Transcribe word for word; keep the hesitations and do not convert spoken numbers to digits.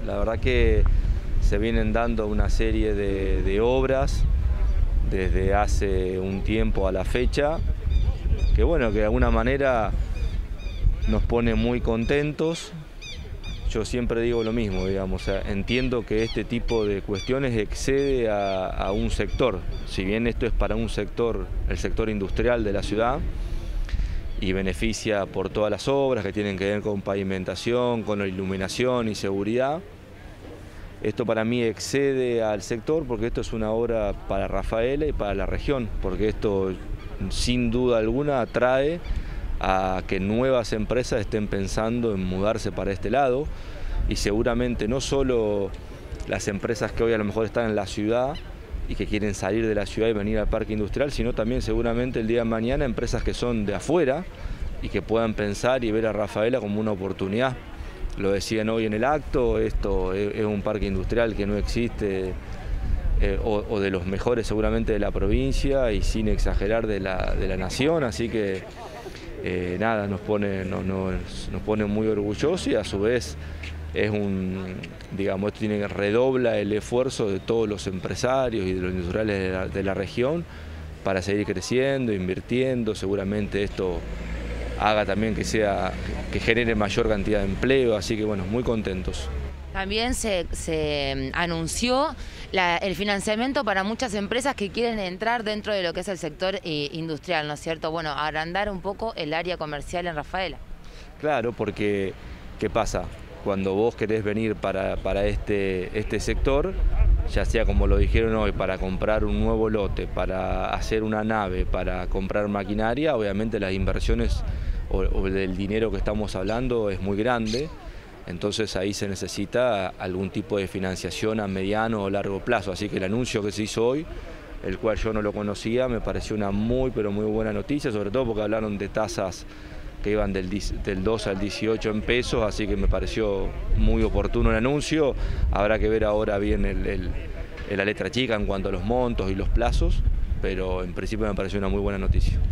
La verdad que se vienen dando una serie de, de obras desde hace un tiempo a la fecha, que bueno, que de alguna manera nos pone muy contentos. Yo siempre digo lo mismo, digamos, o sea, entiendo que este tipo de cuestiones excede a, a un sector, si bien esto es para un sector, el sector industrial de la ciudad, y beneficia por todas las obras que tienen que ver con pavimentación, con iluminación y seguridad. Esto para mí excede al sector porque esto es una obra para Rafaela y para la región, porque esto sin duda alguna atrae a que nuevas empresas estén pensando en mudarse para este lado, y seguramente no solo las empresas que hoy a lo mejor están en la ciudad y que quieren salir de la ciudad y venir al parque industrial, sino también seguramente el día de mañana empresas que son de afuera y que puedan pensar y ver a Rafaela como una oportunidad. Lo decían hoy en el acto, esto es un parque industrial que no existe, eh, o, o de los mejores seguramente de la provincia y sin exagerar de la, de la nación, así que eh, nada, nos pone, no, no, nos pone muy orgullosos, y a su vez es un, digamos, esto tiene, redobla el esfuerzo de todos los empresarios y de los industriales de la, de la región para seguir creciendo, invirtiendo. Seguramente esto haga también que sea, que genere mayor cantidad de empleo, así que bueno, muy contentos. También se, se anunció la, el financiamiento para muchas empresas que quieren entrar dentro de lo que es el sector eh, industrial, ¿no es cierto? Bueno, agrandar un poco el área comercial en Rafaela. Claro, porque ¿qué pasa? Cuando vos querés venir para, para este, este sector, ya sea como lo dijeron hoy, para comprar un nuevo lote, para hacer una nave, para comprar maquinaria, obviamente las inversiones o, o del dinero que estamos hablando es muy grande. Entonces ahí se necesita algún tipo de financiación a mediano o largo plazo. Así que el anuncio que se hizo hoy, el cual yo no lo conocía, me pareció una muy pero muy buena noticia, sobre todo porque hablaron de tasas que iban del, del dos al dieciocho en pesos, así que me pareció muy oportuno el anuncio. Habrá que ver ahora bien el, el, la letra chica en cuanto a los montos y los plazos, pero en principio me pareció una muy buena noticia.